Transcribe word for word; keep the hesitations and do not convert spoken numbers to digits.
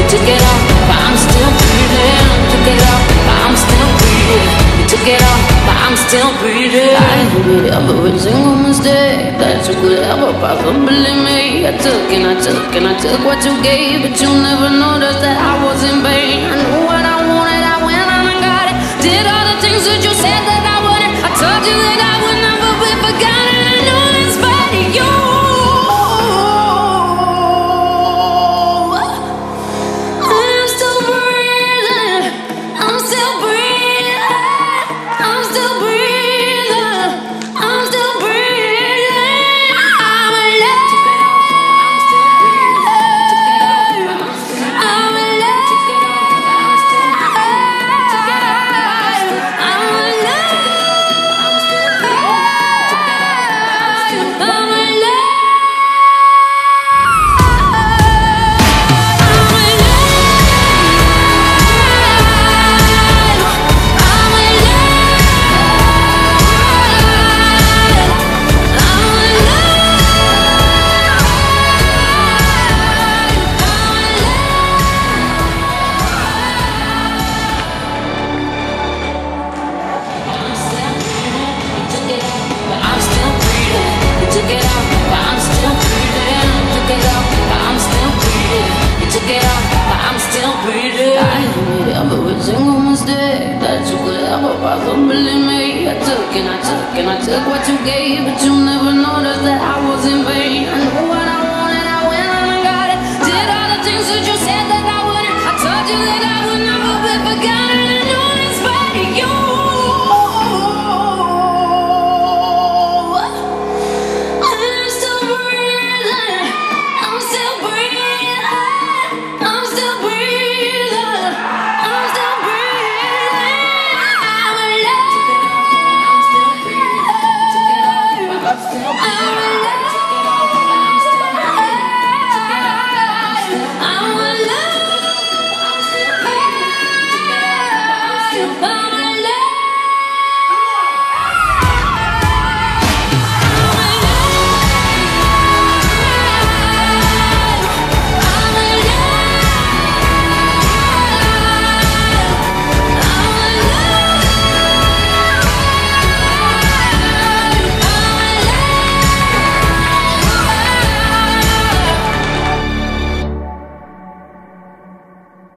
took it off, but I'm still breathing. Took it off, but I'm still breathing. You took it off, but I'm still breathing. I admit every single mistake that you could ever possibly make. I took and I took and I took what you gave, but you never noticed that I was in vain. I knew what I wanted, I went and I got it. Did all the things that you said that I wouldn't. I told you that I would never be forgotten. I know that's for you. Possibly me. I took and I took and I took what you gave, but you